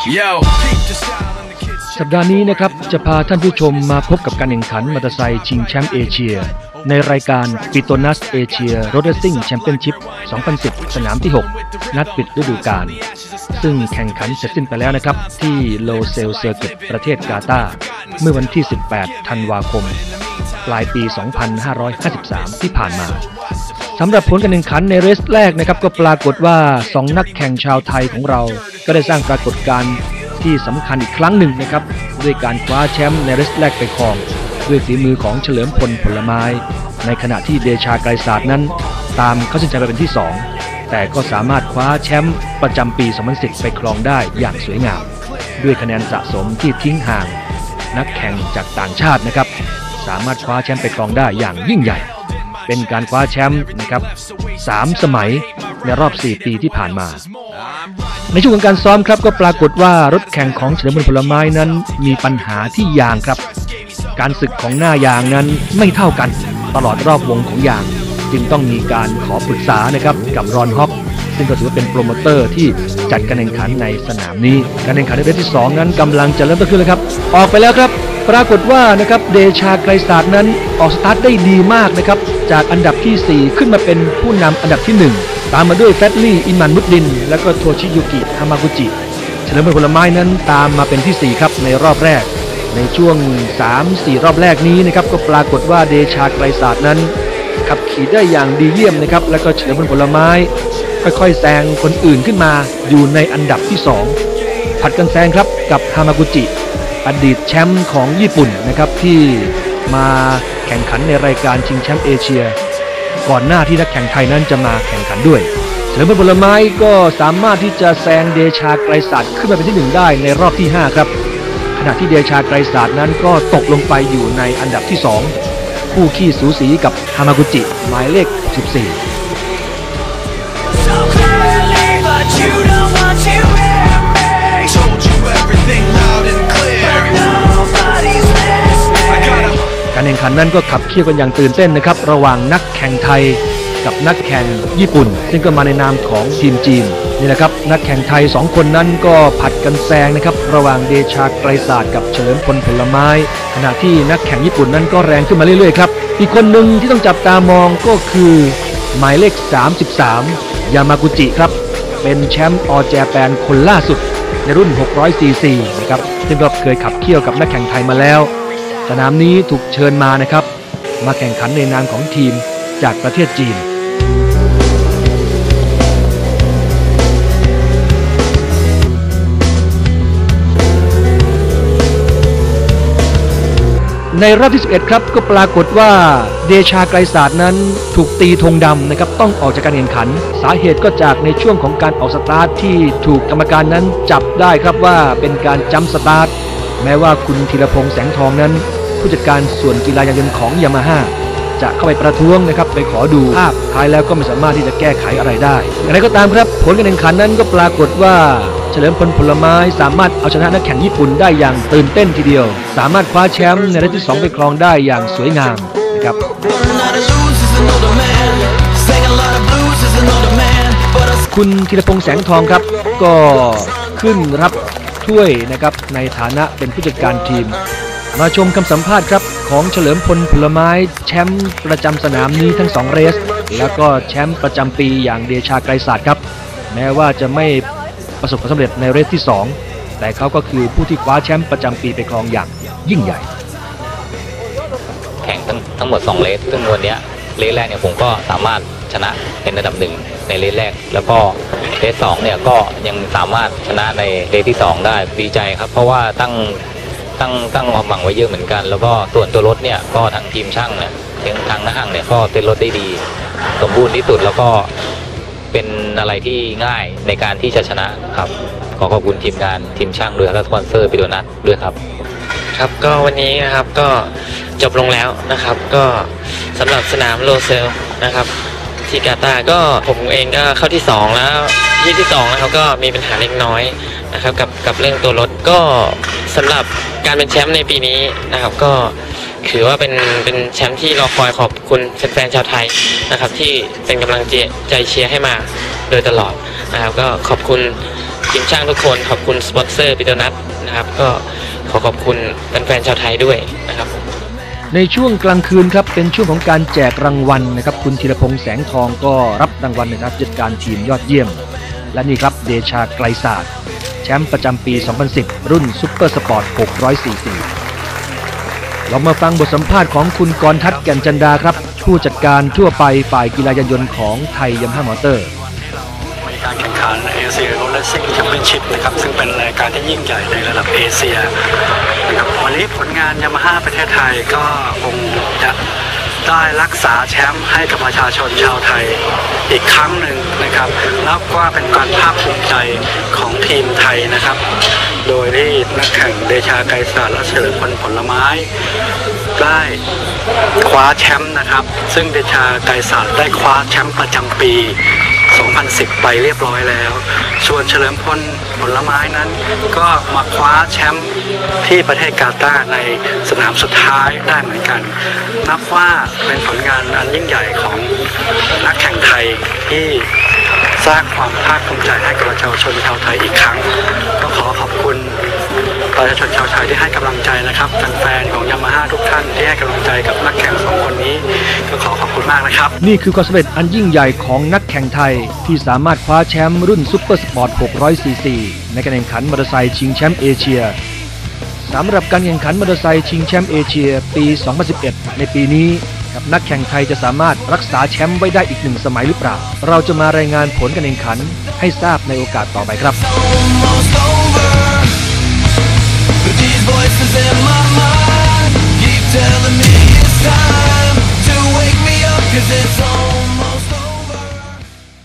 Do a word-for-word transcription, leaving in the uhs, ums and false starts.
สัปดาห์นี้นะครับจะพาท่านผู้ชมมาพบกับการแข่งขันมอเตอร์ไซค์ชิงแชมป์เอเชียในรายการปิโตนัสเอเชียโรดเรซซิ่งแชมเปี้ยนชิพสองพันสิบสนามที่หกนัดปิดฤดูกาลซึ่งแข่งขันเสร็จสิ้นไปแล้วนะครับที่โลเซลเซอร์กิตประเทศกาตาร์เมื่อวันที่สิบแปดธันวาคมปลายปีสองพันห้าร้อยห้าสิบสามที่ผ่านมาสำหรับผลการแข่งขันในเรสแรกนะครับก็ปรากฏว่าสองนักแข่งชาวไทยของเราก็ได้สร้างปรากฏการณ์ที่สำคัญอีกครั้งหนึ่งนะครับด้วยการคว้าแชมป์ในเรสแรกไปครองด้วยฝีมือของเฉลิมพลผลไม้ในขณะที่เดชาไกรศาสตร์นั้นตามเข้าเส้นชัยไปเป็นที่สองแต่ก็สามารถคว้าแชมป์ประจำปีสองพันสิบไปครองได้อย่างสวยงามด้วยคะแนนสะสมที่ทิ้งห่างนักแข่งจากต่างชาตินะครับสามารถคว้าแชมป์ไปครองได้อย่างยิ่งใหญ่เป็นการคว้าแชมป์นะครับสามสมัยในรอบสี่ปีที่ผ่านมาในช่วงของการซ้อมครับก็ปรากฏว่ารถแข่งของเฉลิมพลผลไม้นั้นมีปัญหาที่ยางครับการสึกของหน้ายางนั้นไม่เท่ากันตลอดรอบวงของยางจึงต้องมีการขอปรึกษานะครับกับรอนฮอกซึ่งก็ถือว่าเป็นโปรโมเตอร์ที่จัดการแข่งขันในสนามนี้การแข่งขันในเรสที่สองนั้นกำลังจะเริ่มต้นขึ้นแล้วครับออกไปแล้วครับปรากฏว่านะครับเดชาไกรศาสตร์นั้นออกสตาร์ทได้ดีมากนะครับจากอันดับที่สี่ขึ้นมาเป็นผู้นำอันดับที่หนึ่งตามมาด้วยแฟตลี่อิมันมุดดินและก็โทชิยุกิฮามากุจิเฉลิมพลผลไม้นั้นตามมาเป็นที่สี่ครับในรอบแรกในช่วง สามสี่ รอบแรกนี้นะครับก็ปรากฏว่าเดชาไกรศาสตร์นั้นขับขี่ได้อย่างดีเยี่ยมนะครับแล้วก็เฉลิมพลผลไม้ค่อยๆแซงคนอื่นขึ้นมาอยู่ในอันดับที่สองผัดกันแซงครับกับฮามากุจิอดีตแชมป์ของญี่ปุ่นนะครับที่มาแข่งขันในรายการชิงแชมป์เอเชียก่อนหน้าที่นักแข่งไทยนั้นจะมาแข่งขันด้วยเฉลิมพลผลไม้ก็สามารถที่จะแซงเดชาไกรศาสตร์ขึ้นมาเป็นที่หนึ่งได้ในรอบที่ห้าครับขณะที่เดชาไกรศาสตร์นั้นก็ตกลงไปอยู่ในอันดับที่สองคู่ขี้สูสีกับฮามากุจิหมายเลขสิบสี่การแข่งขันนั้นก็ขับเคี่ยวกันอย่างตื่นเต้นนะครับระหว่างนักแข่งไทยกับนักแข่งญี่ปุ่นซึ่งก็มาในนามของทีมจีนนี่แหละครับนักแข่งไทยสองคนนั้นก็ผัดกันแซงนะครับระหว่างเดชาไกรศาสตร์กับเฉลิมพลผลไม้ขณะที่นักแข่งญี่ปุ่นนั้นก็แรงขึ้นมาเรื่อยๆครับอีกคนหนึ่งที่ต้องจับตามองก็คือหมายเลขสามสิบสามยามากุจิครับเป็นแชมป์ออลแจแปนคนล่าสุดในรุ่นหกร้อยซีซีนะครับซึ่งก็เคยขับเคี่ยวกับนักแข่งไทยมาแล้วสนามนี้ถูกเชิญมานะครับมาแข่งขันในนามของทีมจากประเทศจีนในรอบที่สิบเอ็ดครับก็ปรากฏว่าเดชาไกรศาสตร์นั้นถูกตีธงดำนะครับต้องออกจากการแข่งขันสาเหตุก็จากในช่วงของการออกสตาร์ทที่ถูกกรรมการนั้นจับได้ครับว่าเป็นการจัมป์สตาร์ทแม้ว่าคุณธีรพงษ์แสงทองนั้นผู้จัดการส่วนกีฬายานยนต์ของยามาฮ่าจะเข้าไปประท้วงนะครับไปขอดูภาพท้ายแล้วก็ไม่สามารถที่จะแก้ไขอะไรได้อย่างไรก็ตามครับผลการแข่งขันนั้นก็ปรากฏว่าเฉลิมพลผลไม้สามารถเอาชนะนักแข่งญี่ปุ่นได้อย่างตื่นเต้นทีเดียวสามารถคว้าแชมป์ในเรสที่สองไปครองได้อย่างสวยงามนะครับคุณธีรพงษ์แสงทองครับก็ขึ้นรับถ้วยนะครับในฐานะเป็นผู้จัดการทีมมาชมคำสัมภาษณ์ครับของเฉลิมพลผลไม้แชมป์ประจำสนามนี้ทั้งสองเรสแล้วก็แชมป์ประจำปีอย่างเดชาไกรศาสตร์ครับแม้ว่าจะไม่ประสบความสำเร็จในเรสที่สองแต่เขาก็คือผู้ที่คว้าแชมป์ประจำปีไปครองอย่างยิ่งใหญ่แข่งทั้งทั้งหมดสองเรสซึ่งวันนี้เรสแรกเนี่ยผมก็สามารถชนะเป็นอันดับหนึ่งในเรสแรกแล้วก็เรสสองเนี่ยก็ยังสามารถชนะในเรสที่สองได้ดีใจครับเพราะว่าตั้งตั้งตั้งความหวังไว้เยอะเหมือนกันแล้วก็ส่วนตัวรถเนี่ยก็ทางทีมช่างเนี่ยทางนักช่างเนี่ยก็เต้นรถได้ดีสมบูรณ์ที่สุดแล้วก็เป็นอะไรที่ง่ายในการที่จะชนะครับขอขอบคุณทีมงานทีมช่างด้วยและสปอนเซอร์ปิโตนัสด้วยครับครับก็วันนี้นะครับก็จบลงแล้วนะครับก็สำหรับสนามโลเซลนะครับที่กาตาร์ก็ผมเองก็เข้าที่สองแล้วที่ที่สองนะครับก็มีปัญหาเล็กน้อยนะครับกับกับเรื่องตัวรถก็สำหรับการเป็นแชมป์ในปีนี้นะครับก็ถือว่าเป็นเป็นแชมป์ที่รอคอยขอบคุณแฟนๆชาวไทยนะครับที่เป็นกำลังใจเชียร์ให้มาโดยตลอดนะครับก็ขอบคุณทีมช่างทุกคนขอบคุณสปอนเซอร์ปิโตนัสนะครับก็ขอขอบคุณแฟนๆชาวไทยด้วยนะครับในช่วงกลางคืนครับเป็นช่วงของการแจกรางวัลนะครับคุณธีรพงษ์แสงทองก็รับรางวัลนะครับผู้จัดการทีมยอดเยี่ยมและนี่ครับเดชาไกลศาสตร์แชมป์ประจำปี สองพันสิบ รุ่นซุปเปอร์สปอร์ต หกร้อยซีซี เรามาฟังบทสัมภาษณ์ของคุณกรทัศน์แก่นจันดาครับผู้จัดการทั่วไปฝ่ายกีฬายานยนต์ของไทยยามาฮ่ามอเตอร์มีการแข่งขันเอเชียโรลเลอร์ซิ่งแชมเปี้ยนชิพนะครับซึ่งเป็นรายการที่ยิ่งใหญ่ในระดับเอเชียนะครับวันนี้ผลงานยามาฮ่าประเทศไทยก็คงจะได้รักษาแชมป์ให้กับประชาชนชาวไทยอีกครั้งหนึ่งนะครับแล้วก็เป็นการภาคภูมิใจของทีมไทยนะครับโดยที่นักแข่งเดชาไกรศาสตร์และเฉลิมพลผลไม้ได้คว้าแชมป์นะครับซึ่งเดชาไกรศาสตร์ได้คว้าแชมป์ประจำปี สองพันสิบ ไปเรียบร้อยแล้วส่วนเฉลิมพลผลไม้นั้นก็มาคว้าแชมป์ที่ประเทศกาตาร์ในสนามสุดท้ายได้เหมือนกันนับว่าเป็นผลงานอันยิ่งใหญ่ของนักแข่งไทยที่สร้างความภาคภูมิใจให้กับประชาชนชาวไทยอีกครั้งก็ขอขอบคุณประชาชนชาวไทยที่ให้กำลังใจนะครับแฟนๆของยามาฮ่าทุกท่านที่ให้กำลังใจกับนักแข่งสองคนนี้ก็ขอขอบคุณมากนะครับนี่คือความสำเร็จอันยิ่งใหญ่ของนักแข่งไทยที่สามารถคว้าแชมป์รุ่นซุปเปอร์สปอร์ต หกร้อยซีซี ในการแข่งขันมอเตอร์ไซค์ชิงแชมป์เอเชียสำหรับการแข่งขันมอเตอร์ไซค์ชิงแชมป์เอเชียปี สองพันสิบเอ็ด ในปีนี้กับนักแข่งไทยจะสามารถรักษาแชมป์ไว้ได้อีกหนึ่งสมัยหรือเปล่าเราจะมารายงานผลการแข่งขันให้ทราบในโอกาสต่อไปครับ Voices in my mind keep telling me it's time